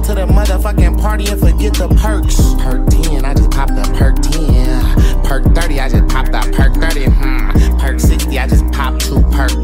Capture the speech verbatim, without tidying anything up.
to the motherfucking party and forget the perks. Perk ten, I just popped the perk ten. Perk thirty, I just popped the perk thirty. Hmm. Perk sixty, I just popped two perk